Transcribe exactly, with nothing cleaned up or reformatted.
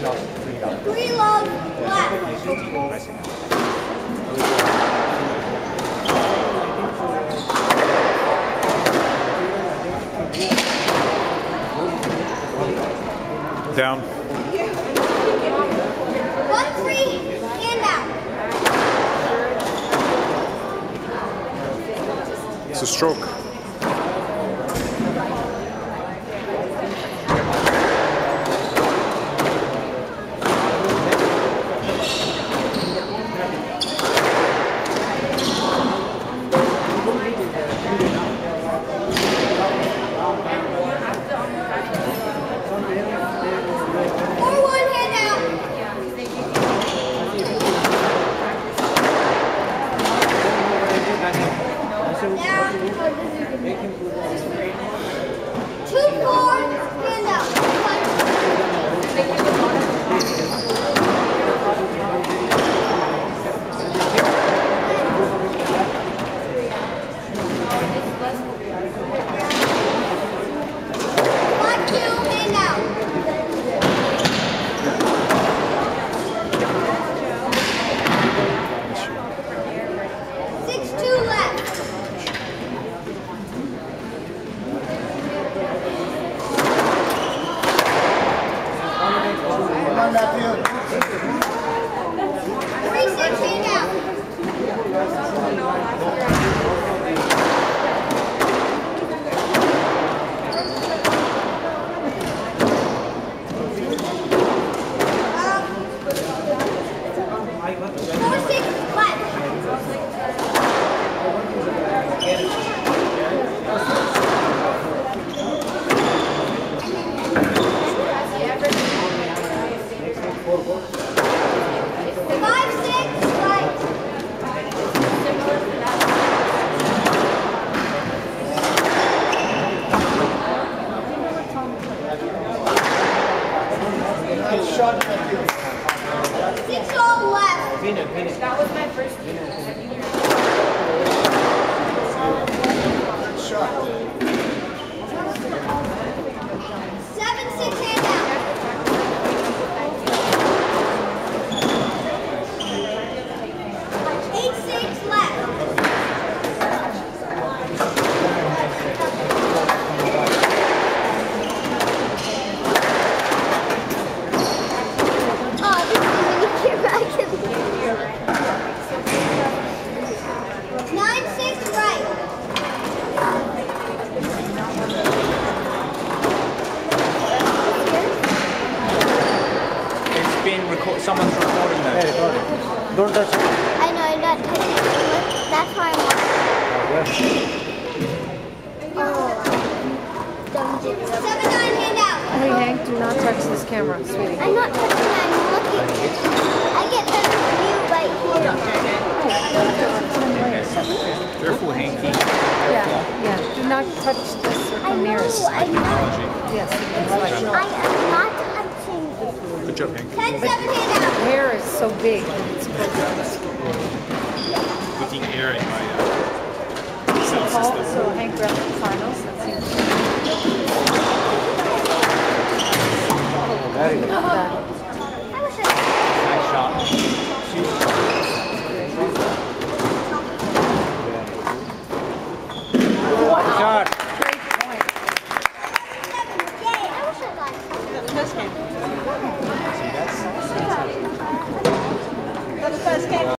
Three loads left. Down. One three, hand out. It's a stroke. Two, four, hand up. One, two, hand out. Six, two left. Three, six, hand out. Four, six, left. Five, six, right. Six all left. That was my first Seven, six, hand out. Eight, six, left. Oh, this is when you get back in here. Nine, six, right. It's been record. Someone's recording that. Hey, don't touch it. I know, I'm not touching it. That's why I'm watching. Oh. Seven, nine, hand out. Hey Hank, do not touch this camera, sweetie. I'm not touching it, I'm looking. I get better view right here. Careful, Hanky. Yeah, yeah. Do not touch this or I come near know, us. I'm not. Yes. I am not touching it. Good job, Hank. Ten, seven, hand out. The hair is so big. It's Looking air in my uh, sound Paul, system. so Hank grabbed the finals. Let's see. Very good. I wish I Nice shot. Shot. Great point. Yay, I wish I got it. That's